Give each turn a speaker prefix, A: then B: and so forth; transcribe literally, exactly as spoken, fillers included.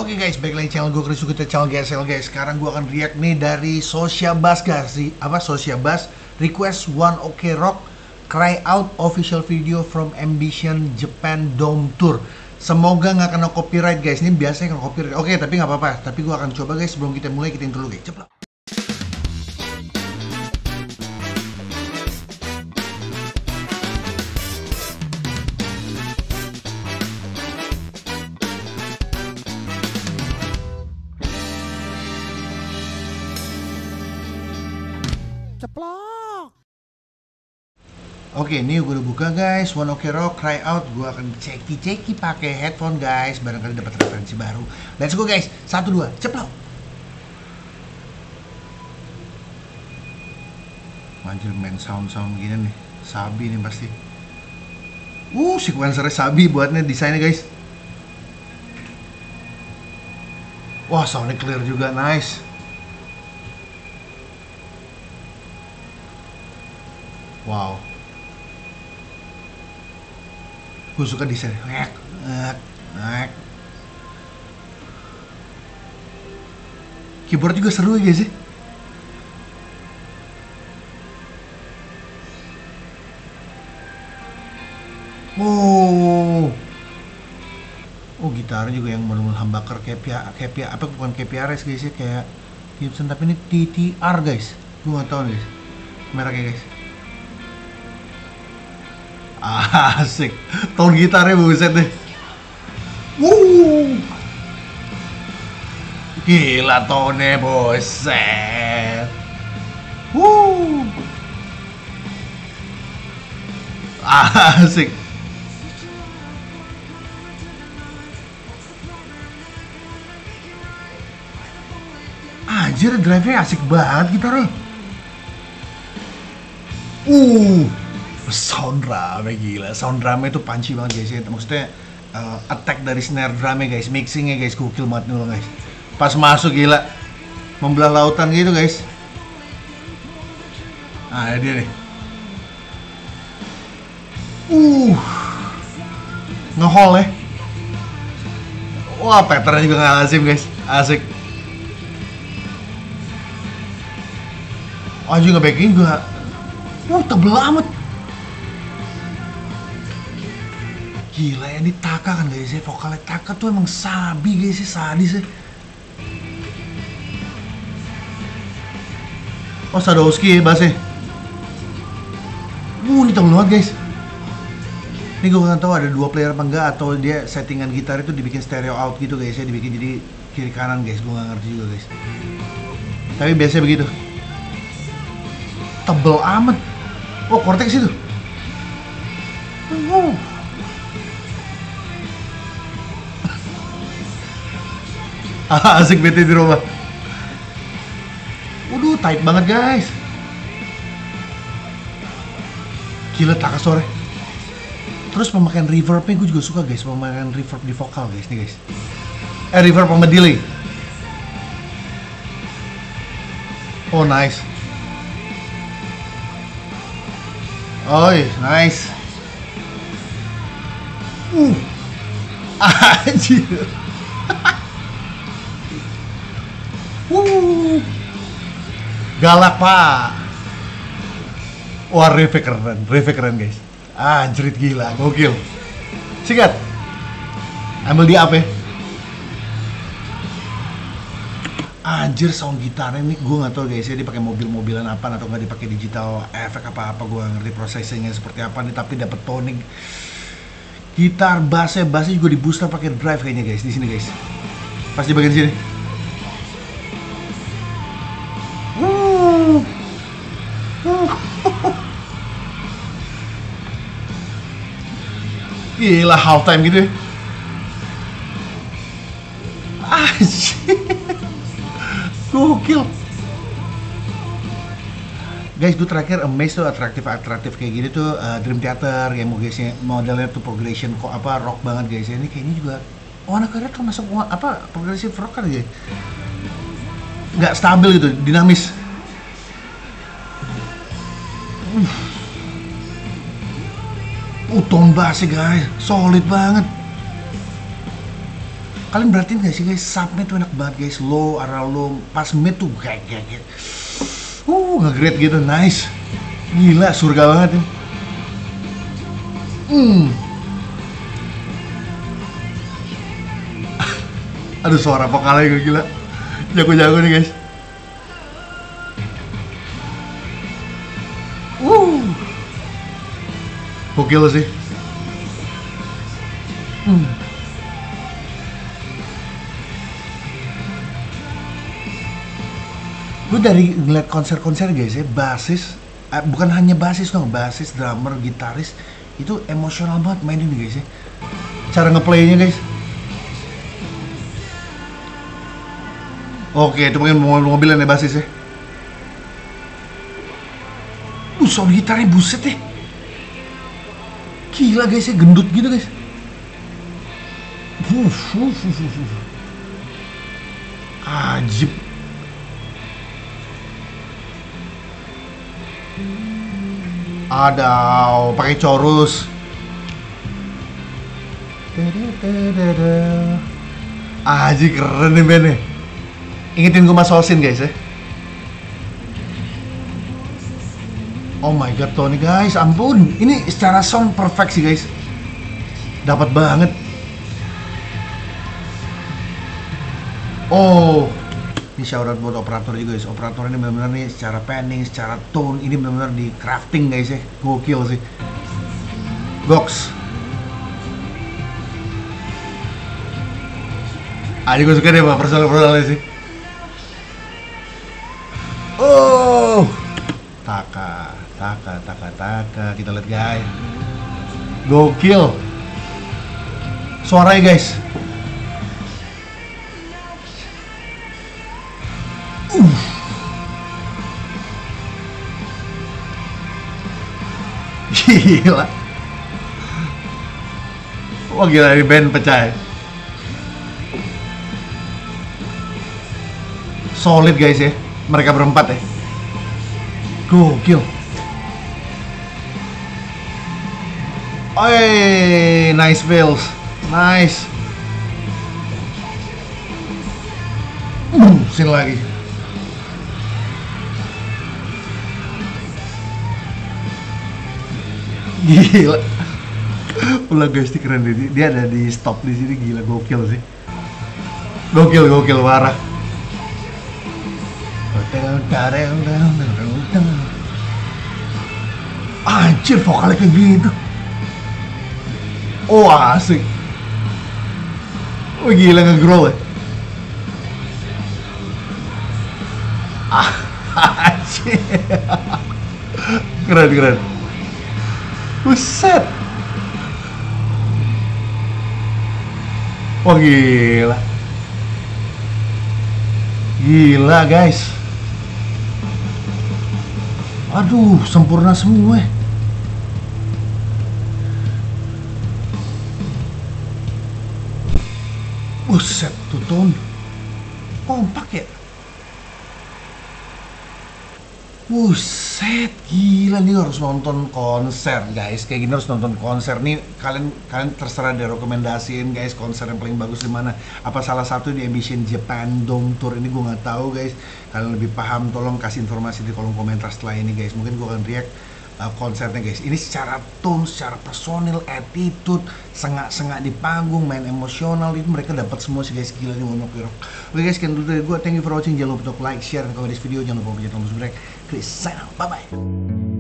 A: Oke guys, balik lagi channel gue Chris Sukita, channel G S L guys. Sekarang gue akan react nih dari Socia Bass guys. Apa Socia Bass request One Ok Rock Cry Out official video from Ambition Japan Dome Tour. Semoga nggak kena copyright guys. Ini biasanya kena copyright. Oke, tapi nggak apa-apa. Tapi gue akan coba guys. Sebelum kita mulai, kita intro dulu guys. Cepat. Ceplok. Oke, ini gue udah buka guys. One Ok Rock Cry Out. Gue akan ceki-ceki pakai headphone guys. Barangkali dapat referensi baru. Let's go guys. Satu dua, ceplok. Anjir, main sound-sound gini nih. Sabi nih pasti. Uh, sequencernya Sabi buatnya, desainnya guys. Wah, soundnya clear juga, nice. Wow, gue suka desain. Nek, nek, nek. Keyboard juga seru ya guys sih. Oh, oh gitarnya juga yang benar-benar humbucker kayak pia, kayak pia, apa bukan kayak P R S guys ya, kayak Gibson tapi ini T T R guys. Gue nggak tahu guys, mereknya guys. Asik, tone gitarnya buset deh. Wuh, gila tone buset. Wuh, asik. Anjir, drive-nya asik banget gitarnya. Uh. Sound drumnya gila, sound drumnya itu punchy banget guys ya. Maksudnya uh, attack dari snare drumnya guys, mixingnya guys, gokil banget dulu guys. Pas masuk gila, membelah lautan gitu guys. Nah dia nih. Uh, ngehol ya. Wah, patternnya juga nggak lazim guys, asik. Oh juga backing juga. Wah, tebel amat. Gila ya, ini Taka kan guys ya, vokalnya Taka tuh emang sabi guys ya, sadis ya. Oh Sadowski ya bassnya. Uh, ini tebel banget guys. Ini gue nggak tahu ada dua player apa enggak, atau dia settingan gitar itu dibikin stereo out gitu guys ya, dibikin jadi kiri kanan guys, gue nggak ngerti juga guys. Tapi biasanya begitu. Tebel amat. Oh, Cortex itu. Uh. Asik bete di rumah. Waduh, tight banget guys. Gila Taka sore. Terus pemakaian reverbnya gue juga suka guys, pemakaian reverb di vokal guys nih guys. Eh reverb sama delay. Oh nice. Oh nice. Uh. Anjir. Wuh, galak pak. Wah, riff keren, riff keren guys. Anjrit gila, gokil. Sikat, ambil di up ya. Anjir, sound gitarnya nih, gue nggak tahu guys ya, dia pakai mobil-mobilan apa atau nggak dipakai digital efek apa-apa, gue nggak ngerti processingnya seperti apa nih, tapi dapat toning. Gitar bassnya, bassnya juga di booster pakai drive kayaknya guys di sini guys. Pas di bagian sini. Gila, half time gitu ya. Anjir, gokil. Guys, gue terakhir amazed tuh atraktif-atraktif kayak gini tuh uh, Dream Theater, kayak mau guysnya modelnya tuh progression kok apa rock banget guys ya. Ini kayaknya juga Warna Karya tuh masuk apa progressive rock kan ya. Nggak stabil gitu, dinamis. Uh. Uh, tone bassnya guys, solid banget. Kalian berarti nggak sih guys, submit tuh enak banget guys. Low, arah low, pas mid tuh kayak kayak kayak uh nge-grade gitu, nice. Gila, surga banget ini. Hmm. Aduh, suara vokalnya gue gila. Jago-jago nih guys. Wuh. Gokil sih. Hmm. Gue dari ngeliat konser-konser guys ya, basis, eh, bukan hanya basis dong, basis, drummer, gitaris, itu emosional banget mainin guys ya. Cara ngeplaynya guys. Oke, itu mungkin mobil-mobilan ya basis ya. Uh, sound gitarnya buset ya. Gila guys ya, gendut gitu guys. Uh, uh, uh, uh, uh. Ajib. Ada pakai chorus. Aji keren nih bandnya. Ingetin gue Mas Olsin guys ya. Oh my god Tony guys, ampun. Ini secara sound perfect sih guys. Dapat banget. Oh, ini shout out buat operator juga guys. Operator ini benar-benar nih secara panning, secara tone ini benar-benar di crafting guys ya. Gokil sih. Goks. Ah, ini gue suka deh pak personal-personalnya sih. Oh, taka, taka, taka, taka. Kita lihat guys. Gokil. Suaranya guys. Uh. Gila. Wah gila, ini band pecah ya. Solid guys ya, mereka berempat ya. Gokil. Oi, nice feels, nice. Uh, sini lagi. Gila. Ulah guys, ini keren deh. Dia ada di stop di sini, gila gokil sih. Gokil, gokil parah. Anjir, vokalnya kayak gitu. Oh asik. Oh gila, nge-growl ya. Ah, anjir. Keren, keren. Buset. Oh gila. Gila guys. Aduh, sempurna semua. Buset, tuh Ton. Kompak ya? Buset, gila nih, harus nonton konser guys. Kayak gini harus nonton konser nih. Kalian kalian terserah deh rekomendasiin guys konser yang paling bagus di mana. Apa salah satu di Ambition Japan Dome Tour ini gue nggak tahu guys. Kalian lebih paham, tolong kasih informasi di kolom komentar setelah ini guys. Mungkin gue akan react uh, konsernya guys. Ini secara tone, secara personil, attitude, sengak-sengak di panggung, main emosional itu mereka dapat semua sih guys. Gila nih One Ok Rock. Oke guys, sekian dulu dari gue. Thank you for watching. Jangan lupa untuk like, share, dan komen di video. Jangan lupa untuk subscribe. Chris, sign out. Bye bye.